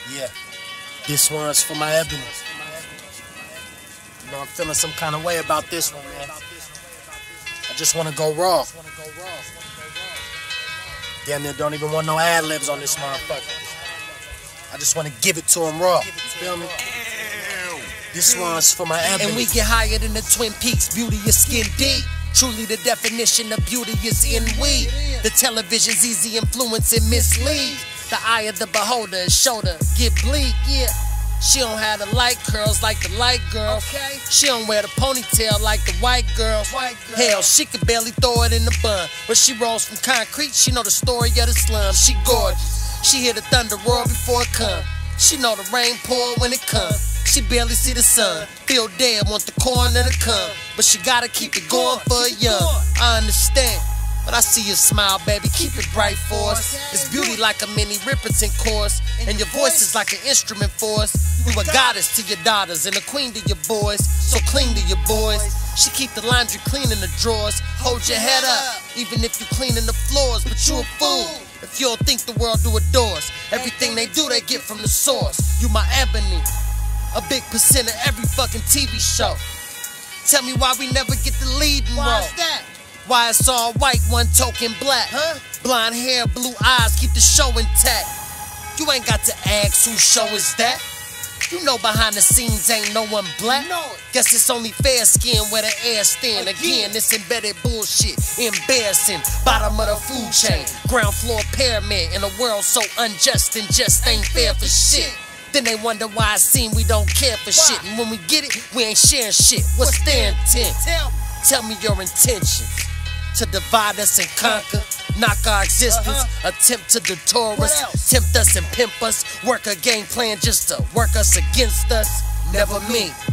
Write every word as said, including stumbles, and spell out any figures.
Yeah, this one's for my Ebony. You know, I'm feeling some kind of way about this one, man. I just want to go raw. Damn near don't even want no ad-libs on this motherfucker. I just want to give it to him raw. You feel me? This one's for my Ebony. And we get higher than the Twin Peaks. Beauty is skin deep. Truly the definition of beauty is in we. The television's easy influence and mislead. The eye of the beholder is shoulder get bleak, yeah. She don't have the light curls like the light girl. Okay. She don't wear the ponytail like the white girl. White girl. Hell, she could barely throw it in the bun. But she rolls from concrete, she know the story of the slum. She gorgeous. She hear the thunder roar before it come. She know the rain pour when it come. She barely see the sun. Feel dead, want the corner to come. But she gotta keep it going for a young. I understand. But I see your smile, baby, keep it bright for us. It's beauty like a mini Ripperton chorus. And your voice is like an instrument for us. You a goddess to your daughters and a queen to your boys. So clean to your boys. She keep the laundry clean in the drawers. Hold your head up, even if you cleaning the floors. But you a fool if you don't think the world do adores. Everything they do, they get from the source. You my Ebony, a big percent of every fucking T V show. Tell me why we never get the lead in role. Why's that? Why it's all white, one token black. Huh? Blonde hair, blue eyes, keep the show intact. You ain't got to ask whose show is that. You know behind the scenes ain't no one black. No. Guess it's only fair skin where the air stand. Again, this embedded bullshit, embarrassing. Bottom of the food chain, ground floor pyramid. In a world so unjust and just ain't fair for shit. Then they wonder why it seem we don't care for why? Shit. And when we get it, we ain't sharing shit. What's, What's their intent? Tell me. Tell me your intentions. To divide us and conquer, knock our existence, uh-huh. Attempt to detour us, tempt us and pimp us, work a game plan just to work us against us. Never me.